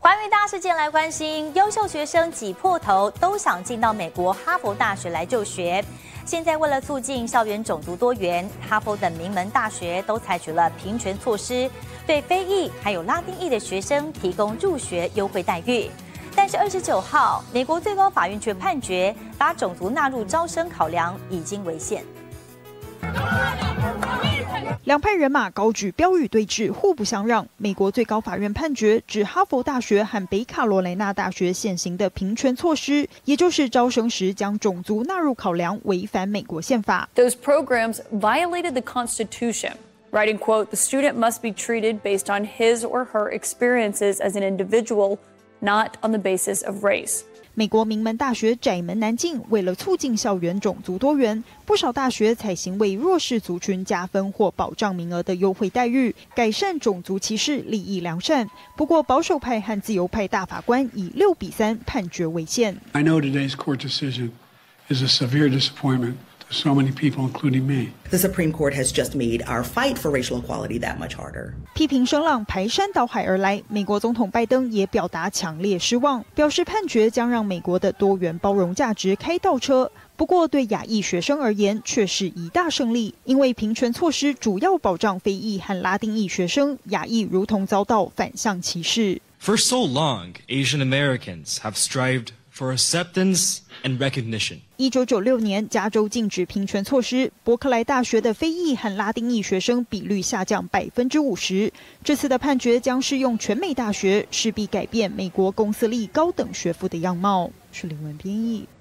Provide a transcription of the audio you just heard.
寰宇大事件来关心，优秀学生挤破头都想进到美国哈佛大学来就学。现在为了促进校园种族多元，哈佛等名门大学都采取了平权措施，对非裔还有拉丁裔的学生提供入学优惠待遇。但是29号，美国最高法院却判决，把种族纳入招生考量已经违宪。 两派人马高举标语对峙，互不相让。美国最高法院判决，指哈佛大学和北卡罗来纳大学现行的平权措施，也就是招生时将种族纳入考量，违反美国宪法。 Those programs violated the Constitution. Writing, quote, the student must be treated based on his or her experiences as an individual, not on the basis of race. 美国名门大学窄门难进，为了促进校园种族多元，不少大学采行为弱势族群加分或保障名额的优惠待遇，改善种族歧视，利益良善。不过保守派和自由派大法官以6-3判决违宪。 I know today's court decision is a severe disappointment to so many people, including me. The Supreme Court has just made our fight for racial equality that much harder. 批评声浪排山倒海而来，美国总统拜登也表达强烈失望，表示判决将让美国的多元包容价值开倒车。不过对亚裔学生而言却是一大胜利，因为平权措施主要保障非裔和拉丁裔学生，亚裔如同遭到反向歧视。 For so long, Asian Americans have strived for acceptance and recognition. 1996年，加州禁止平权措施，伯克莱大学的非裔和拉丁裔学生比率下降50%。这次的判决将适用全美大学，势必改变美国公私立高等学府的样貌。是林文编译。